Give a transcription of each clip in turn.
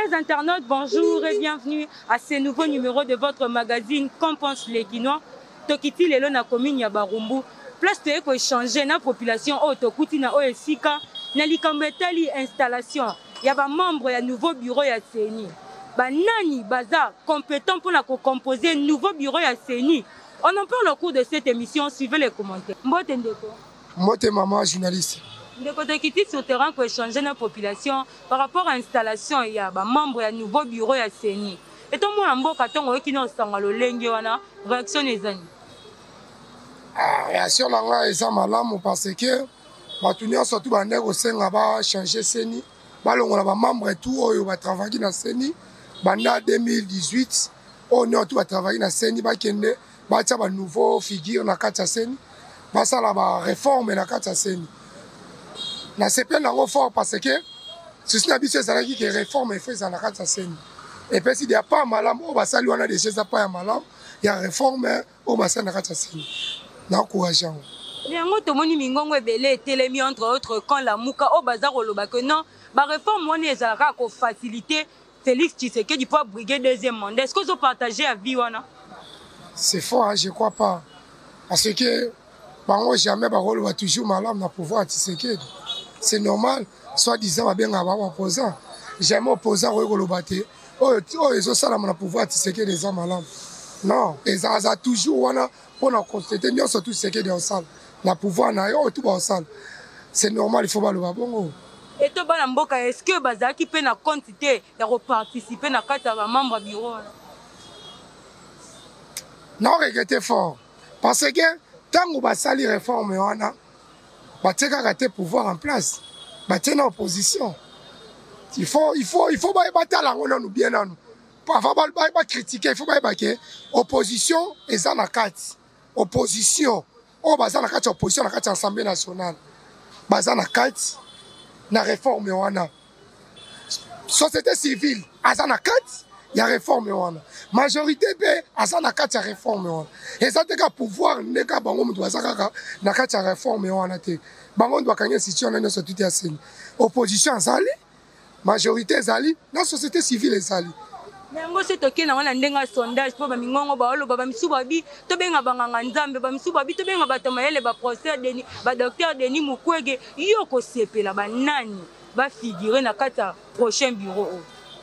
Chers internautes, bonjour et bienvenue à ce nouveau numéro de votre magazine Qu'en pense les Guinois. Tokiti lelo na commune ya Barumbu. Place de ko échanger na population o tokuti na oesika na likambetali installation. Ya ba membre ya nouveau bureau ya CENI. Ba nani baza compétent pour la composer nouveau bureau ya CENI. On en parle au cours de cette émission, suivez les commentaires. Mbote ndeko. Mbote maman journaliste. Ndeko tokiti sur terrain ko échanger na population par rapport à l'installation ya ba membre ya nouveau bureau ya CENI. Et tout le monde mboka tongo ekino sanga lo lenge wana réaction ezani. Réaction là eza malamu parce que batunia surtout bande ko senga ba changer CENI. Balongola ba membre tout oyo ba travailler na CENI. Banda 2018 on est tout ba travailler na CENI ba kende ba tia ba nouveau figure na kati ya CENI. Ba sala ba réforme na kati ya CENI. Na CPN nango fort parce que ceci na biso ezalaki que réforme e fait na kati ya CENI. Et puis s'il y a pas malamu o ba sali wana déjà ça pas ya malamu ya réforme o ba sala na kati ya CENI. Na encourageant. Yango tomoni mingongo ebele telemi entre autres quand la muka o bazar oloba que non ba réforme wana ezalaka ko faciliter Félix Tshisekedi pour briguer deuxième mandat. Est-ce que vous partagez à vie wana? C'est faux, hein, je crois pas. Parce que bango jamais ba rôle va toujours malamu na pouvoir Tshisekedi. C'est normal, soi-disant bien va opposant. Jamais opposant au lobaté. Oh ils ont ça na pouvoir Tshisekedi des malamu. Non, ils ont toujours wana pour nous constater nous surtout Tshisekedi en salle. Na pouvoir na yo tout en salle. C'est normal, il faut pas le bongo. Et to bana mboka est-ce que bazaki pe na quantité ya participer na kata ba membre bureau? Non, regrettez fort. Parce que tant que basali réforme wana bateka rater pouvoir en place. Batena opposition. Il faut ba batala ngona nous bien nanu. Pas ba critiquer, il faut ba que opposition eza na kati. Opposition. O baza na kati opposition na kati Assemblée nationale. Baza na kati na réforme wana. Société civile aza na kati ya réforme wana. Majorité be aza na kati ya réforme wana. Eza teka pouvoir ndeka bango mutu baza kaka na kati ya réforme wana te. Bango ndo kanya situation na nso tuti ya seni. Opposition azali, majorité ezali, na société civile ezali. Nango se toke na wana ndenga sondage po ba mingongo ba olo ba misu babi to benga banganga nzambe ba misu babi to benga bato mayele ba professeur Denis ba docteur Denis Mukwege yo ko sepela ba nani ba figurer na kata prochain bureau.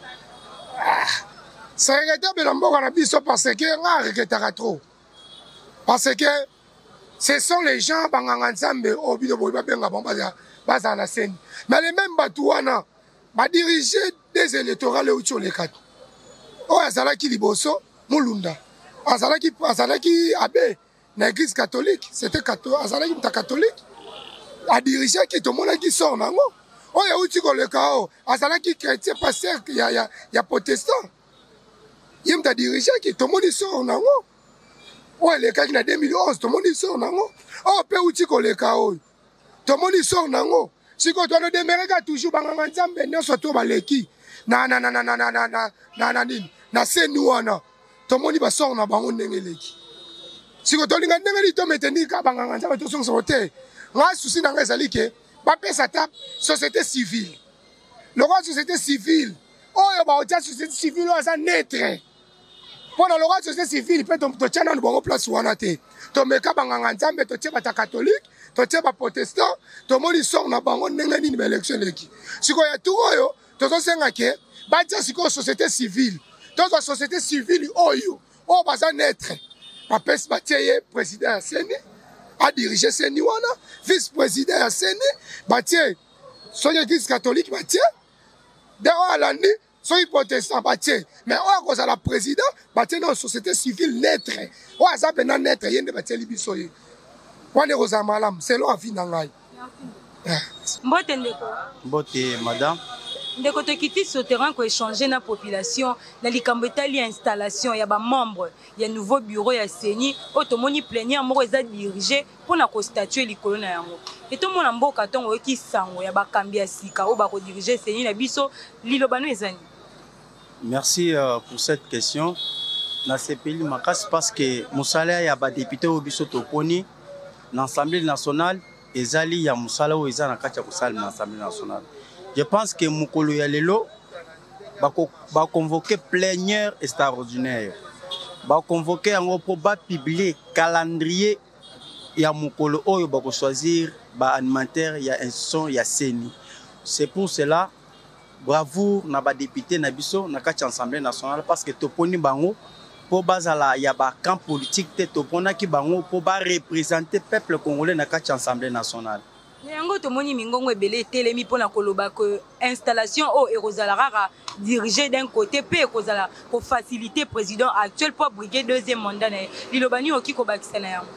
C'est regrettable dans mboka na biso parce que nga regrettera trop. Parce que ce sont les gens banganga nzambe obino boy ba benga bomba baza na scène. Mais les mêmes batouana ba diriger des électorales au tcholekat. Oh, azalaki liboso, Mulunda. Azalaki abbé, na l'église catholique. C'était azalaki mta catholique. A dirigé qui tout le monde qui sort, nango. Oh, ya uti koleka o. Azalaki chrétien, pasteur, ya protestant. Yem ta dirigé qui tout le monde sort, nango. Oh, le cas qui na 2011, tout le monde sort, nango. Oh, pe uti koleka o. Tout le monde sort, nango. Si ko to no demereka toujours banganga nzambe, nyoso to baleki. Na seni wana tomoni basor na bango ndenge leki siko tolinga ndenge li to meteni ka banganga nzambe to songo te nga souci na nga ezali ke ba pesa ta société civile le roi société civile oyo ba otia société civile oza netre pona le roi société civile pe to tchana no bango place wana te to meka banganga nzambe to tia bata catholique to tia ba protestant to moni sor na bango ndenge nini ba élection leki siko ya tout oyo to senga ke ba tia siko société civile. Dans la société civile, on va naître. Papes Batiye, président à CENI, a dirigé CENI, vice-président à CENI, Batiye, soyez église catholique, Batiye, derrière l'année, soyez protestant, Batiye, mais on a la président, Batiye dans la société civile naître. On a maintenant naître, il y a des Batiye Libisoye. On est aux amalam, c'est l'on a fini dans l'ail. Mbote, madame. Ndeko tokiti sur terrain ko échanger na population na likambo etali installation ya ba membre ya nouveau bureau ya CENI otomoni plénière moko eza dirigé pour na ko statuer likolo na yango et to mona mboka tongo ki sango ya bakambi ya sika o ba ko diriger CENI na biso lilobano ezani. Merci pour cette question. Na sepeli makasi parce que musala ya ba député o biso toponi na l'Assemblée nationale ezali ya musala o eza na kati ya kusala na l'Assemblée nationale. Je pense que Mukolo ya lelo va convoquer plénière extraordinaire. Va convoquer en pour publier calendrier ya mukolo oyo ba choisir ba animateur ya institution ya CENI. C'est pour cela bravo na ba député na biso na kati Assemblée nationale parce que toponi bango pour bazala ya ba camp politique te topona ki bango pour ba représenter peuple congolais na kati Assemblée nationale. Yango tomoni mingongo ebele telemi pona koloba que installation o ekozala rara dirigé d'un côté pe ekozala pour faciliter président actuel pour briguer deuxième mandat na lilobani oki ko bakisa na yango.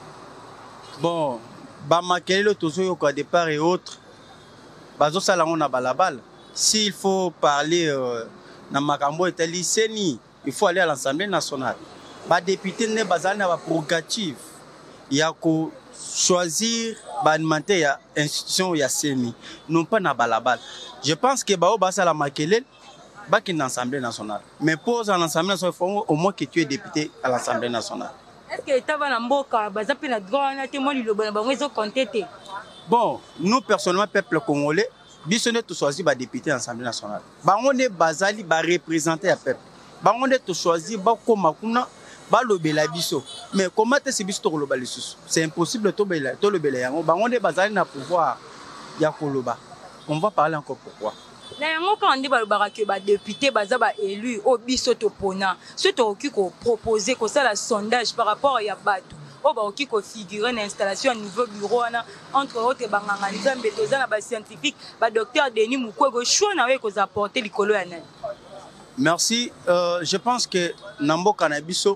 Bon, ba makelelo tozo yo kwa départ et autres. Bazo sala ngona balabala. S'il faut parler na makambo etali CENI, il faut aller à l'Assemblée nationale. Ba député ne bazali na ba prérogative ya ko choisir l'animateur ya institution ya CENI, non pas na balabal. Je pense que bao basa la makelele baki na l'Assemblée nationale. Mais pour l'Assemblée nationale, il faut au moins que tu es député à l'Assemblée nationale. Est-ce que l'État va n'amboka baza pe na droit na témoin liloba na bango ezo contester? Bon, nous personnellement peuple congolais, biso ne to choisir ba député à l'Assemblée nationale. Bango ne bazali ba représenter ya peuple. Bango ne to choisir ba koma kuna ba lobela biso. Mais comment est-ce biso to loba lisusu? C'est impossible to lobela yango. Bango ne bazali na pouvoir ya koloba. On va parler encore pourquoi. Na yango quand on dit balobaka que ba député baza ba élu o biso to pona. Ce to oki ko proposer ko ça la sondage par rapport ya bato. O ba oki ko figurer une installation à niveau bureau na entre autres banganga nzambe toza na ba scientifique ba docteur Denis Mukwege choix na we ko apporter likolo ya nani. Merci. Je pense que Nambo Kanabiso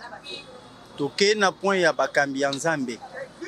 toke na point ya bakambi ya Nzambe.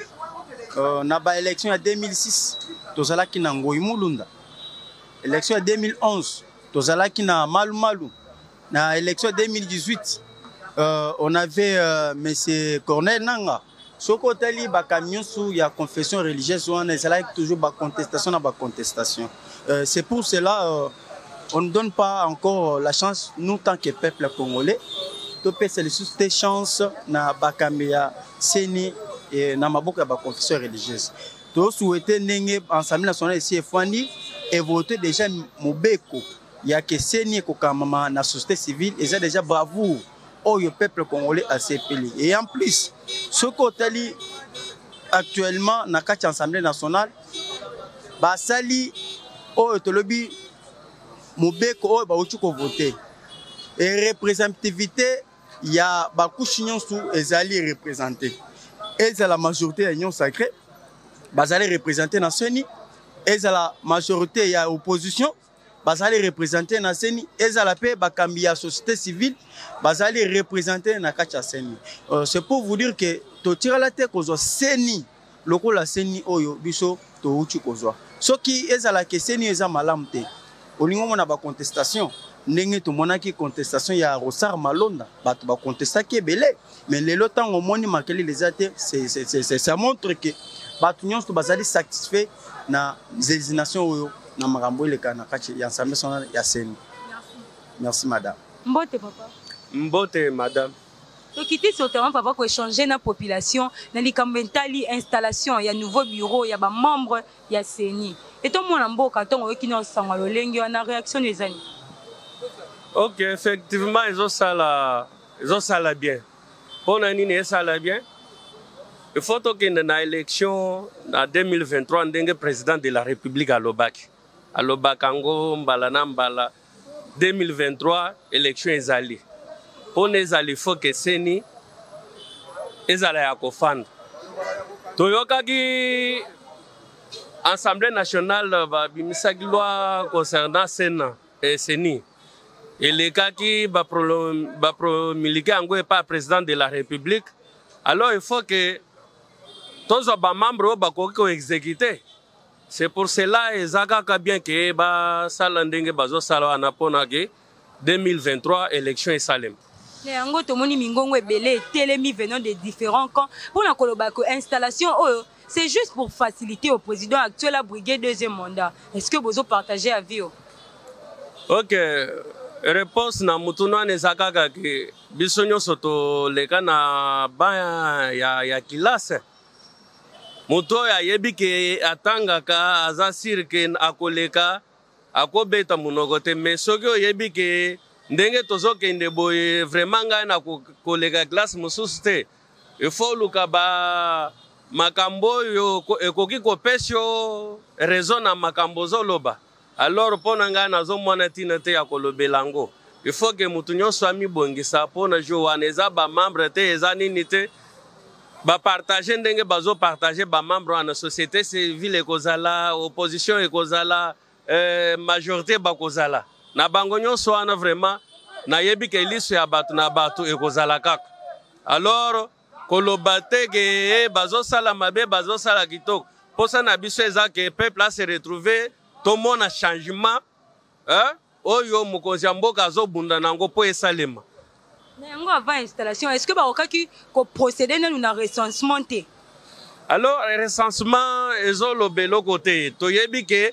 Na ba élection ya 2006 tozalaki na Ngoyi Mulunda. Élection ya 2011 tozalaki na Malu Malu. Na élection 2018 on avait monsieur Corneille Nanga. Soko tali ba camion sous ya confession religieuse on ezalaki toujours ba contestation na ba contestation. C'est pour cela on ne donne pas encore la chance nous tant que peuple congolais to pesa les susté chance na bakamia CENI et na maboka ba confession religieuse. To souhaiter nenge Assemblée nationale ici efandi et voter déjà mobeko ya que CENI ko kamama na société civile et ça déjà bravo au peuple congolais à CPL. Et en plus ce côté actuellement na kati Assemblée nationale ba sali o tolobi mobeko o ba uti ko voter et représentativité il y a beaucoup de sous ezali représenté et c'est la majorité de l'union sacrée bazali représenter na CENI et c'est la majorité il y a opposition bazali représenter na CENI et ça la paix bakambi ya société civile bazali représenter na kacha CENI. C'est pour vous dire que to tira la tête ko zo CENI loko la CENI oyo biso to uti ko zo ce qui est à la que CENI eza malamte olingo mona ba contestation ndenge to mona ki contestation ya Rosar Malonda bato ba contestaki ebele mais lelo tango moni makeli les até ça montre que bato nyonso bazali satisfait na désignation oyo na makambo ile kana kati ya Assemblée nationale ya CENI. Merci madame. Mbote papa. Mbote madame. To quitter sur terrain papa ko échanger na population na likambentali installation ya nouveau bureau ya ba membre ya CENI. Et to mona mboka tongo ki na sangwa lolengi na réaction des amis. Ok, effectivement, ils ont ça bien. Pour nous, ça bien. Il faut que dans l'élection en 2023, on ait président de la République à Lobak. À Lobak, Ango, Mbalana, Mbala. 2023, élection est allée. Pour nous, il faut que CENI est allé à Kofand. Toyoka qui Assemblée nationale, il loi concernant CENI. Et les cas qui va promulguer en pas président de la République, alors il faut que tous les membres soient exécutés. C'est pour cela que bien que Salandenge Bazo Salo Anaponage 2023 élection et Salem. Yango tomoni mingongo ebele telemi venant de différents camps pour la kolobako installation c'est juste pour faciliter au président actuel à briguer deuxième mandat. Est-ce que vous partagez avis? OK. Réponse na mutuna nezakaka ki bisonyo soto leka na ba ya kilase muto ya yebi ke atanga ka azasir ke akoleka akobeta munoko te. Mais soki oyebi ke ndenge tozokende boye vraiment ngai na koleka classe mosusu te, il faut luka ba makambo oyo ekoki kopesa yo raison na makambo ozoloba. Alors mpo na ngai nazomona ntina te ya kolobela yango. Il faut que mutu nyonso amibongisa mpo na jo wana eza bamembre te eza nini te bapartage ndenge bazopartage bamembre wana société civile ekozala, opposition ekozala, majorité bakozala na bango nyonso wana vraiment nayebi ke liso ya bato na bato ekozala kaka. Alors koloba te ke bazosala mabe bazosala kitoko mposa na biso eza ke peuple a se retrouve tomona changement oyo mokonzi ya mboka azobunda nango mpo esalema. Yango avant installation, est-ce que bakokaki ko procéder nanu na recensement te? Alors recensement ezolobelo kote toyebi ke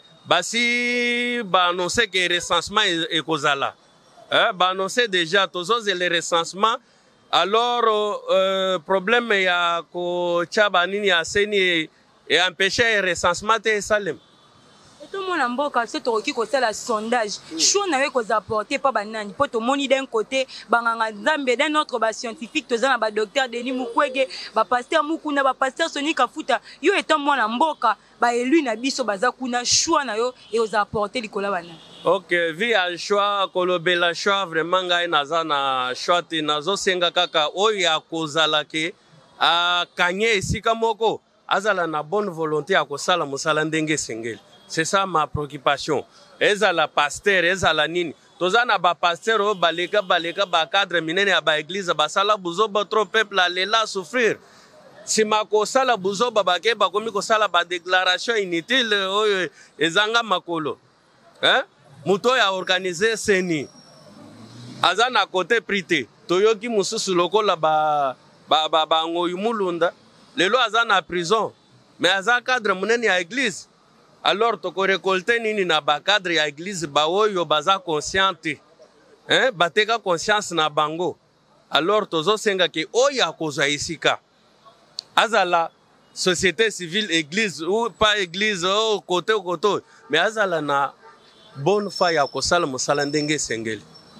basi baannonce ke recensement ekozala. Baannonce déjà tozozela recensement. Alors problème ya kotia banini ya seni et empêcher recensement te esalema. Tout le monde en boka c'est toki ko sala sondage choix na we ko apporter pa banani po to moni d'un côté banganga nzambe d'un autre ba scientifique to zana ba docteur Denis Mukwege ba pasteur Mukuna ba pasteur Soni Kafuta yo étant moi na mboka ba élu na biso baza kuna choix na yo et aux apporter likola banani. OK, via choix kolobela choix vraiment ngai naza na choix te nazo senga kaka oyo ya kozala ke a kanye esika moko azala na bonne volonté ya kosala musala ndenge sengeli. C'est ça ma préoccupation. Ezala pasteur, ezala nini. Tozana ba pasteur o baleka ba cadre minene ya ba église ba sala buzoba trop peuple alela souffrir. Si mako sala buzoba ba ke ba komi ko sala ba déclaration inutile oyo ezanga makolo. Muto ya organiser seni. Azana côté prité. Toyoki mususu lokola ba ngoyu mulunda. Lelo azana prison. Mais azana cadre minene ya église. Alors toko récolter nini na ba cadre ya église ba oyo baza consciente bateka conscience na bango. Alors tozo senga ke oya kozwa isika azala société civile église ou pas église au côté mais azala na bonne foi ya kosala musala ndenge sengeli.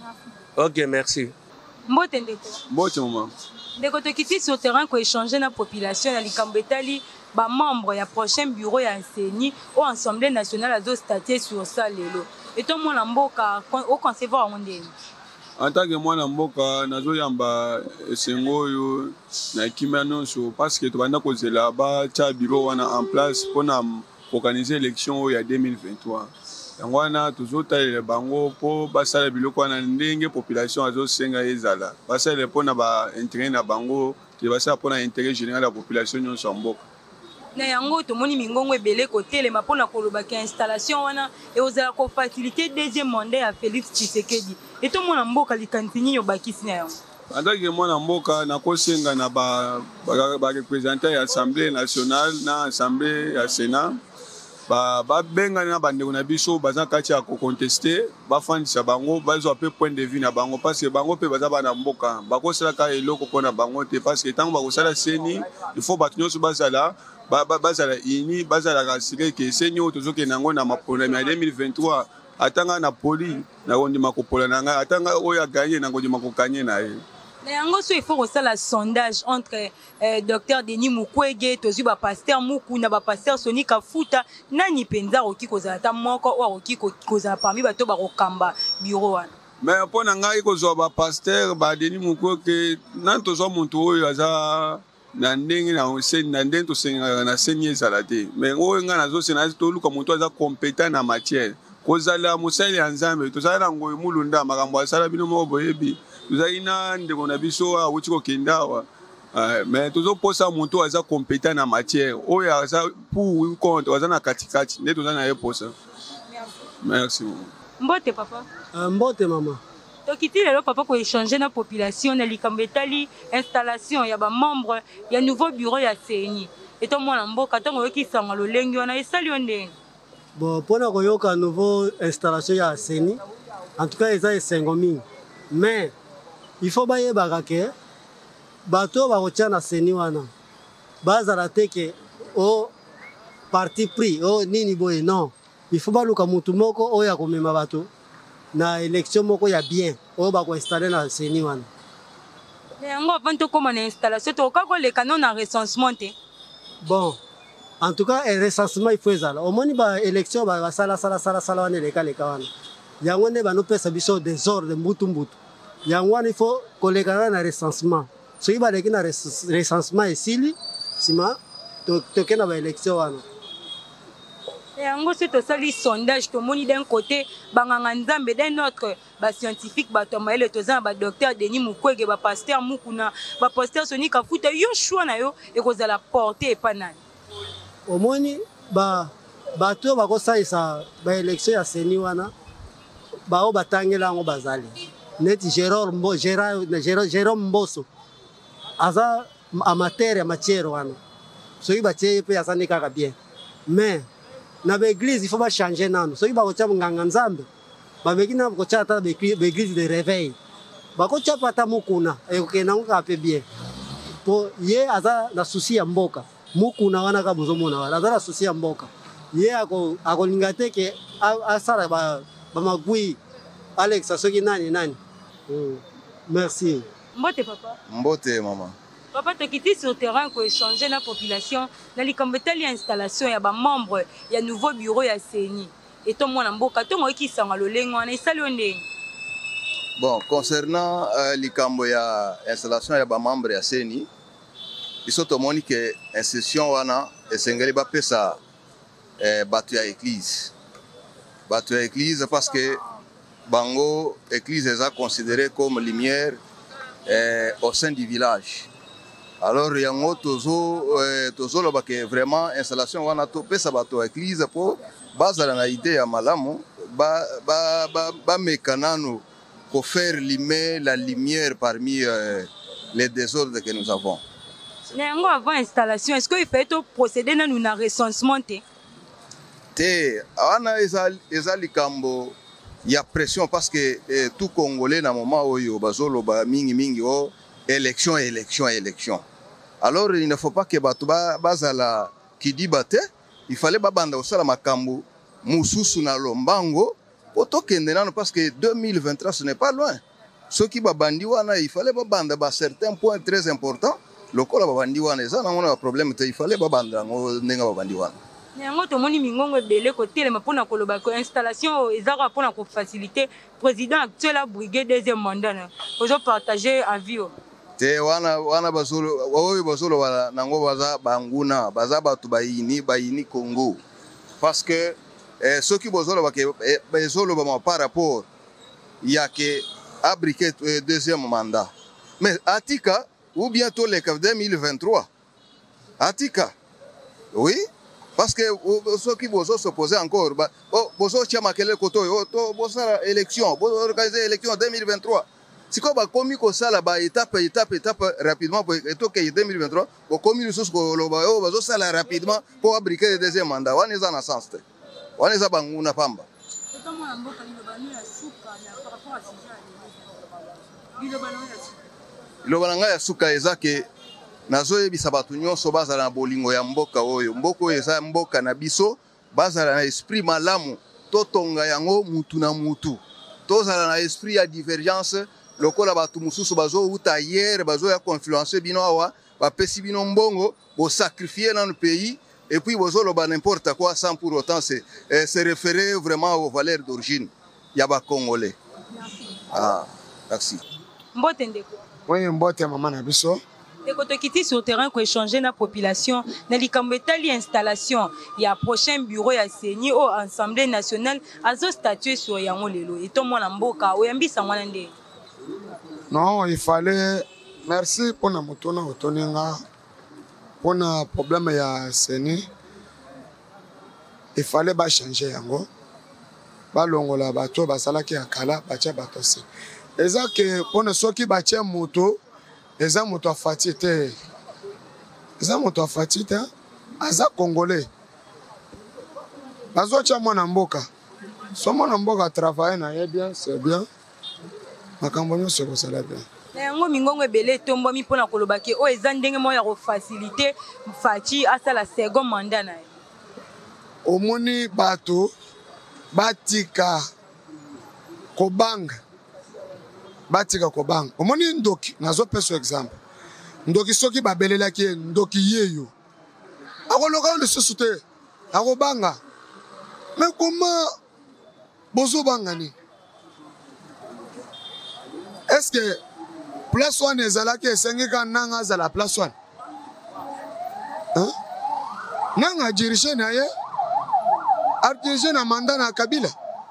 OK, merci. Mbote ndeko. Mbote maman. Ndeko tokiti sur terrain ko échanger na population na likambo etali ba membre ya prochain bureau ya enseignant au Assemblée nationale azo statuer sur ça lelo. Et tout mon mboka au concevoir ndeni. En tant que mwana mboka nazo yamba esengo yo na kimano so parce que to banda kozela ba cha bureau wana en place pour na organiser élection ya 2023. Yango wana tozotalela bango po basala biloko wana ndenge population azo senga ezala. Basala pona ba intérêt na bango, te basala pona intérêt général de la population nyonso mboka. Na yango tomoni mingongo ebele kotelema mpona kolobaka installation wana eozala kofacilité deuxième mandat ya Félix Tshisekedi et tomona mboka likanisi nini obakisi na yango. Andaki mwana mboka nakosenga na ba représentants ya Assemblée nationale na Assemblée ya Sénat ba benga na bandeko na biso baza kati ya ko contester bafandisa bango bazwa pe point de vue na bango parce que bango pe baza bana mboka bakosala ka eloko pona bango te parce que tango bakosala seni il faut bato nyonso bazala bazala ini bazala rassuré que seni oyo tozokende nango na maproblème ya 2023 atanga na poli na kondima kopola na ngai atanga oyo aganye na kondima kokanye na ye. Na yango so il faut aussi la sondage entre docteur Denis Mukwege tozu ba pasteur Mukuna ba pasteur Soni Kafuta nani penza oki kozala ta moko o oki kozala parmi bato ba kokamba bureau wana. Mais pona ngai kozwa ba pasteur ba Denis Mukwege nan tozo muntu oyo aza na ndenge na oseni na ndenge tosenga na seni ezala te mais oyo nga nazo sena toluka muntu aza compétent na matière kozala musali ya nzambe tozala ngoyi mulunda makambo asala bino moko boyebi tozali na ndeko na biso awuti kokenda awa mais tozoposa muntu aza compétent na matière oyo aza pour contre aza na katikati nde toza na ye posa. Merci. Mbote papa. Mbote mama. Tokiti lelo papa ko échanger na population na likambo etali installation ya ba membre ya nouveau bureau ya CENI et to mwana mboka tango yoki sanga lolengi wana esali ondenge. Bon pona koyoka nouveau installation ya CENI en tout cas eza esengo mingi mais il faut bayebaka ke bato bakotia na CENI wana bazala te ke o parti pris o nini boye non il faut baluka mutu moko oyo akomema bato na élection moko ya bien oyo bakoinstalle na seni wana. yango avant tokóma na installation tokoka koleka no na recensement te. Bon, en tout cas un recensement il faut ezala omoni baélection basala wana elekaleka wana yango nde banopesa biso désordre mbutu yango wana il faut kolekana na recensement soki baleki na recensement esili nsima toke na baélection wana. yango so tosali sondage tomoni d'un côté banganga nzambe d'un autre bascientifique bato ya mayele toza na badocteur Denis Mukwege bapaster Mukuna bapaster Soni Kafuta yo choix na yo ekozala porte epa nani. omoni bato oyo bakosalisa baélection ya seni wana bao batangela yango bazali neti Jérôme Mboso aza amateur ya matière wana soki batie mpe aza nde kaka bien mais na baéglise il faut bachanger nano soki bakotia nganga nzambe babeki na bakotia ata baéglise de réveil bakotia pa ata Mukuna ekokende yango kaka mpe bien po ye aza na susi ya mboka Mukuna wana ka bozomona wana aza na susi ya mboka ye akolinga te ke asala bamagwi Alexa soki nani. Merci. Mbote papa. Mbote mama. Papa tokiti sur terrain ko échanger na population na likambo tali installation ya ba membre ya nouveau bureau ya CENI et to mwana mboka to ngoki sanga lolengo na isali ondenge. Bon, concernant likambo ya installation ya ba membre ya CENI iso to moni ke institution wana esengeli ba pesa bato ya église. Bato ya église parce que bango église est considérée comme lumière au sein du village. Alors yango tozo loba ke vraiment installation wana to pesa bato église po bazala na idée ya malamu ba mekanano pour faire limer la lumière parmi les désordres que nous avons. Yango avant installation est-ce qu'il faut procéder na nous na recensement te wana eza likambo ya pression parce que tout Congolais na moment oyo bazoloba mingi o élection. Alors il ne faut pas que bato bazala kidibate, il fallait babanda osala makambo mususu na lombango poto kende nano parce que 2023 ce n'est pas loin. Ceux qui babandi wana il fallait babanda ba certains points très importants lokola babandi wana eza na mona problème te il fallait babanda ngo ndenga babandi wana. yango tomoni mingongo ebele kotelema mpona koloba ko installation ezaka mpona kofacilité président actuel a brigué deuxième mandat ozopartage avis te wana bazolo nango baza banguna baza bato bayini Congo parce que ceux qui bazolo par rapport ya ke abriqué deuxième mandat mais atika ou bientôt le 2023 atika oui. Parce que ceux qui vont s'opposer encore, vont s'opposer koto to bosala élection, vont organiser élection en 2023. Si quoi ba komi ko sala ba étape rapidement pour eto que 2023, ba komi nous ko loba o ba sala rapidement pour abriquer le deuxième mandat. Wana eza na sens te. Wana eza banguna pamba. Iloba nanga ya suka ezake nazoyebisa bato nyonso bazala na bolingo ya mboka oyo eza mboka na biso bazala na esprit malamu totonga yango mutu na mutu tozala na esprit ya divergence lokola bato mususu bazouta hier bazoya confluencer bino awa bapesi bino mbongo bosacrifier dans le pays et puis bozoloba n'importe quoi sans pour autant se référer vraiment aux valeurs d'origine ya ba Congolais. Merci. Mbote ndeko. Oui, mbote mama na biso. Tokiti sur terrain ko échanger na population na likambo etali installation ya prochain bureau ya CENI au Assemblée nationale azo statuer sur yango lelo et to mona mboka oyambisa mwana nde. Non, il fallait merci pour na motona otoninga pour na problème ya CENI. Il fallait ba changer yango. Ba longola bato basalaki ya kala bacha bato se. Eza que pour ne soki bacha moto eza moto afati te. Eza moto afati te. Aza Congolais. Bazocha mwana mboka. So mwana mboka travailler na ye bien, c'est bien. Makambo nyonso kosala bien. Yango mingongo ebele tombomi mpona koloba ke o eza ndenge mo ya kofacilité Faci asala second mandat na ye. Omoni bato batika kobanga omoni ndoki nazopesa exemple ndoki soki babelelaki ye ndoki yeyo akoloka lisusu te akobanga mais comment bozobanga nini est-ce que place wana ezalaki esengeka nanga azala place wana nanga dirige na ye adirige na manda na Kabila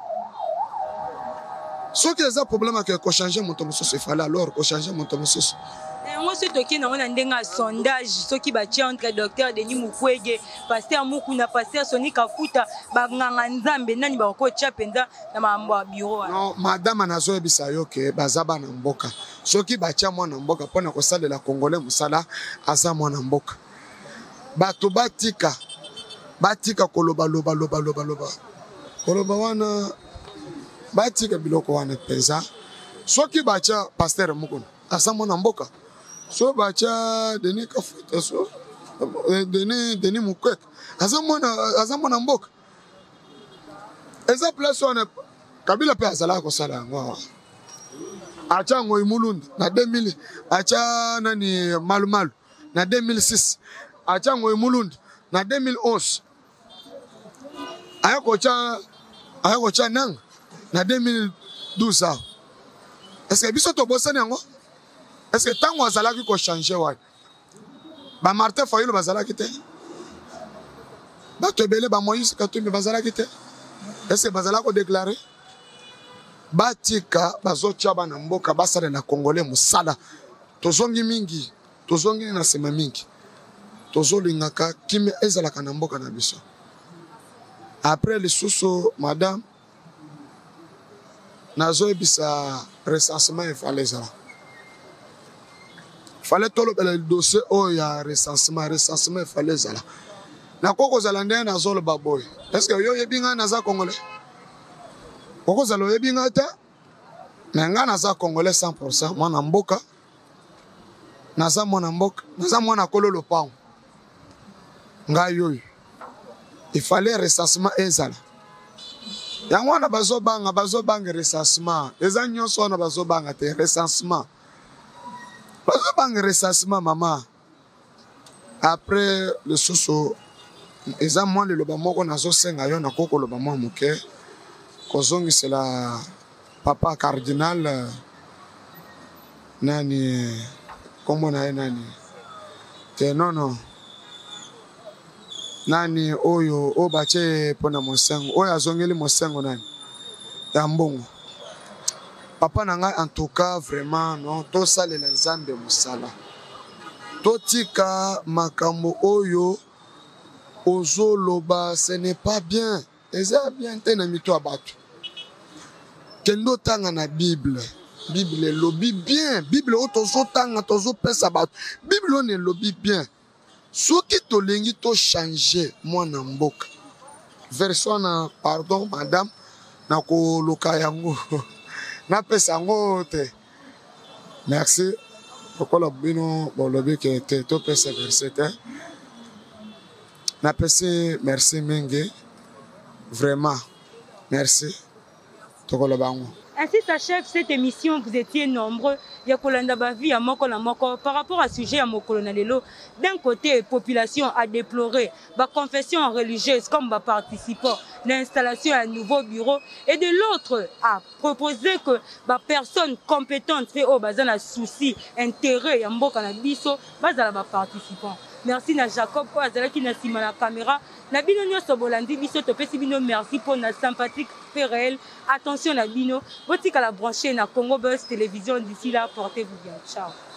soki eza problème ake kochange moto mosusu efale alors kochange moto mosusu yango so toki nango na ndenge ya sondage soki batie entre docteur Denis Mukwege paster Mukuna paster Soni Kafuta banganga nzambe nani bakotia mpenza na mambo ya bureau wana non madame nazoyebisa yo ke baza bana mboka soki batia mwana mboka mpona kosalela congolais mosala aza mwana mboka bato batika koloba wana batika biloko wana mpenza soki batia paster Mukuna aza mwana mboka so bacha Denis Kafuta so Denis Mukwege aza mwana mboka eza place wana Kabila pe azala kosala yango acha ngoi mulunda na 2000 acha nani malumalu na 2006 acha ngoi mulunda na 2011 ayakocha nanga na 2012 est-ce que biso to bosani yango est-ce que tango azalaki ko changer wa ba Martin Fayulu bazalaki te ba tebele ba Moïse Katumbi bazalaki te est-ce que bazala ko déclarer batika bazotia bana mboka basala na congolais musala tozongi mingi tozongi na sema mingi tozolingaka kimi ezalaka na mboka na biso après le susu madame nazoyebisa recensement efalezala fallait tout le dossier oh ya recensement fallait zala na koko zala ndé na zolo baboy est-ce que yo yebinga na za congolais koko zala yebinga ta mais nga na za congolais 100% mwana mboka na za mwana kololo pao nga yoy il fallait recensement ezala yango wana bazobanga recensement eza nyonso wana bazobanga te recensement bazobanga recensement mama après le soso eza mwa liloba moko nazosenga yo nakoko loba mwa moke kozongisela papa cardinal nani kombo na ye nani te nono nani oyo o bache pona mosengo oyo azongeli mosengo nani ya mbongo papa na ngai en tout cas vraiment non to salela nzambe musala totika makambo oyo ozoloba ce n'est pas bien eza bien te na mito abato kendo tanga na bible lobi bien bible o tozo tanga tozo pesa bato bible on lobi bien soki tolengi to changer mwana mboka version na pardon madame na ko loka yango na pesa yango te merci pourquoi bino bolobi ke te to pesa verset te na pesa merci mingi vraiment merci to ko lobango. Ainsi s'achève cette émission. Vous étiez nombreux. Yakolanda Bavi à Moko la Moko. Par rapport à ce sujet à Moko Lelo, d'un côté, population a déploré la confession religieuse comme participant l'installation à un nouveau bureau, et de l'autre a proposé que la personne compétente fait au bazan à souci, intérêt, à Moko la Biso, bazan la participant. Merci na Jacob pour qui n'a pas la caméra. Na bino nyoso bolandi biso topesi bino merci pour na sympathique fait réel. Attention na bino, botika la brancher na Congo Buzz Télévision. D'ici là, portez-vous bien. Ciao.